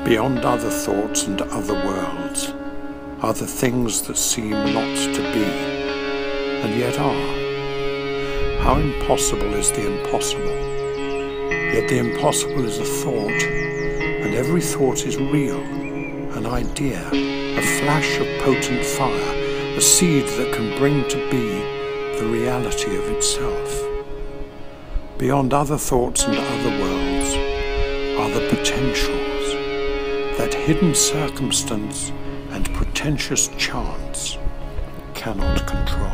Beyond other thoughts and other worlds are the things that seem not to be, and yet are. How impossible is the impossible? Yet the impossible is a thought, and every thought is real, an idea, a flash of potent fire, a seed that can bring to be the reality of itself. Beyond other thoughts and other worlds are the potentials that hidden circumstance and pretentious chance cannot control.